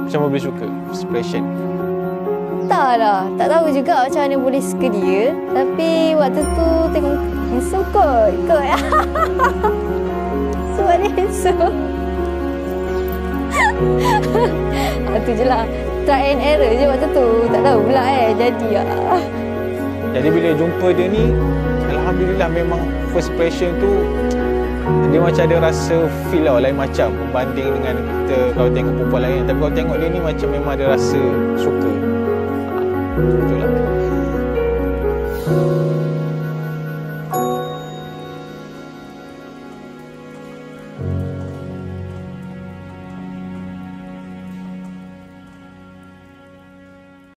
Macam boleh suka first impression? Tak lah, tak tahu juga macam mana boleh suka dia. Tapi waktu tu tengok handsome kot. Sebab dia handsome. Itu je lah. Try and error je waktu tu. Tak tahu pula jadi lah. Jadi bila jumpa dia ni, alhamdulillah memang first impression tu dia macam ada rasa feel lah lain macam berbanding dengan kita kalau tengok perempuan lain. Tapi kalau tengok dia ni macam memang ada rasa suka. Betul lah.